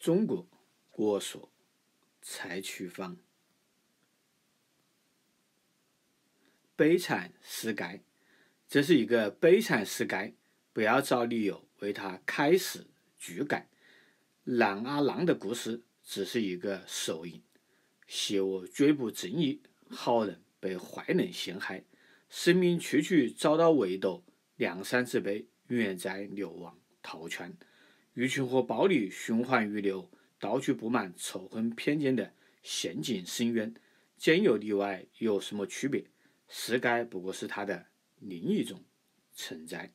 中国国说蔡徐芳。悲惨世界，这是一个悲惨世界，不要找理由为它开始拒改。浪啊浪的故事只是一个缩影，邪恶追捕正义，好人被坏人陷害，生命处处遭到围堵，梁山之辈永远在流亡逃窜，鱼群和暴力循环于流，到处布满仇恨偏见的陷阱深渊。监狱里外有什么区别？世界不过是它的另一种存在。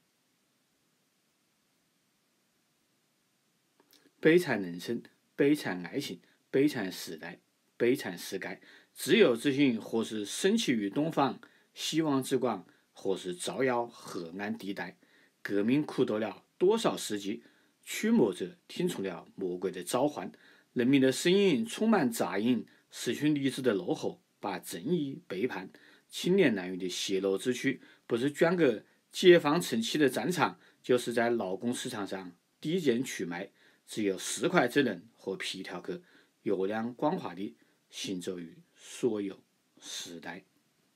悲惨人生，悲惨爱情，悲惨时代，悲惨世界。自由之心，或是升起于东方，希望之光，或是照耀黑暗地带。革命苦斗了多少世纪，驱魔者听从了魔鬼的召唤，人民的声音充满杂音，失去理智的落后，把正义背叛。青年男女的泄露之躯，不是捐给解放成期的战场，就是在劳工市场上低贱去卖。只有4块之人和皮条客，油亮光滑地行走于所有时代。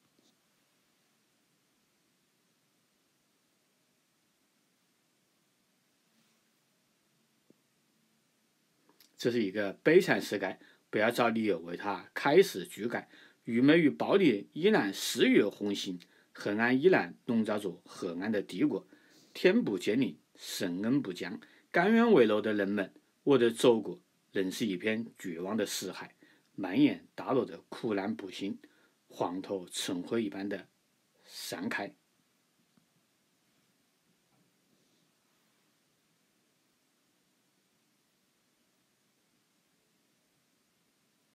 这是一个悲惨世界，不要找理由为它开始拒改。愚昧与暴力依然肆虐横行，黑暗依然笼罩着黑暗的帝国。天不见临，圣恩不降，甘愿为奴的人们，我的祖国仍是一片绝望的死海，蔓延大陆的苦难不幸，黄土成灰一般的散开。